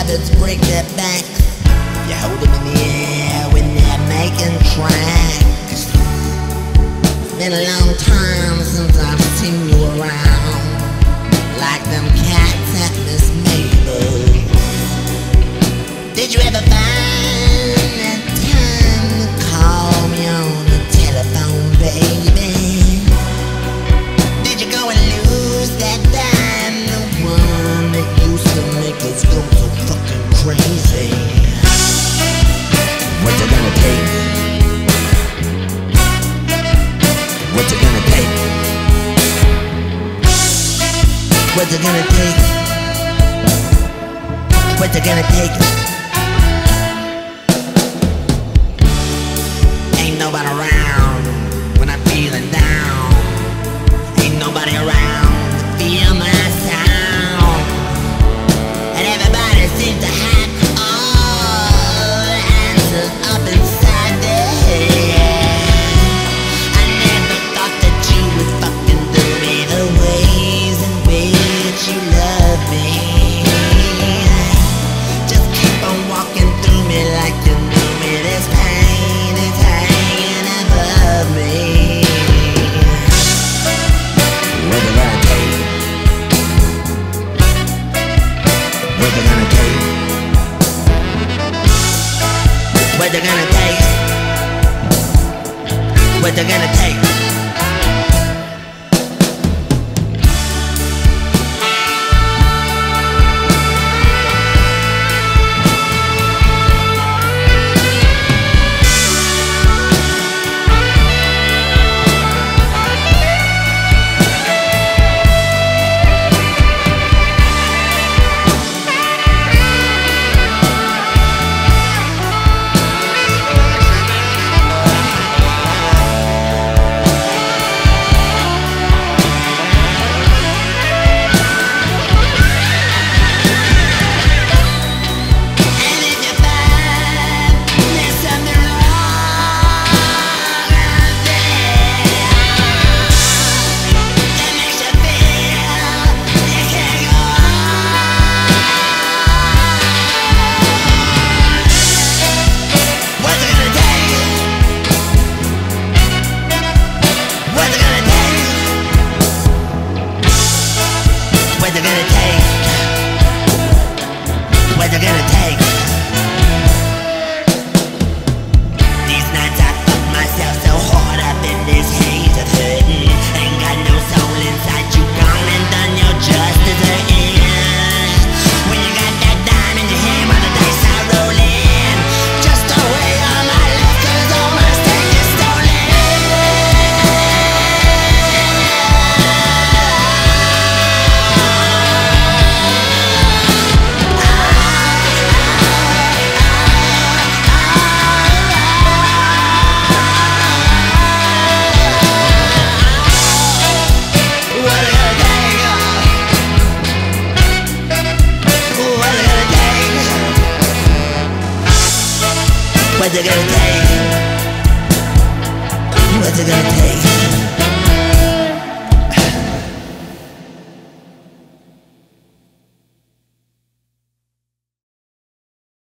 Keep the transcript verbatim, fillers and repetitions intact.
records break their backs. You hold them in the air when they're making tracks. It's been a long time since I've seen you around, like them cats at Miss Mabel. Did you ever find that time to call me on the telephone, baby? Did you go and lose that dime, the one that used to make us go so fucking crazy? What's it gonna take? What's it gonna take? What's it gonna take? What's it gonna take? Ain't nobody around when I'm feeling down. Ain't nobody around to feel my sound. And everybody seems to have all the answers up inside their head. I never thought that you would fucking do me the ways in which you love me. Just keep on walking through me like you knew me. This pain is hanging above me. What's it gonna take? What's it gonna take? What's it gonna take? What's it gonna take? What's it gonna take? What's it gonna take? These nights I fuck myself so hard up in this haze of hurting. Ain't got no soul inside, you gone and done your just deserting. When you got that dime in your hand while the dice are rolling, just away all my life, cause all my stake is stolen. What's it gonna take?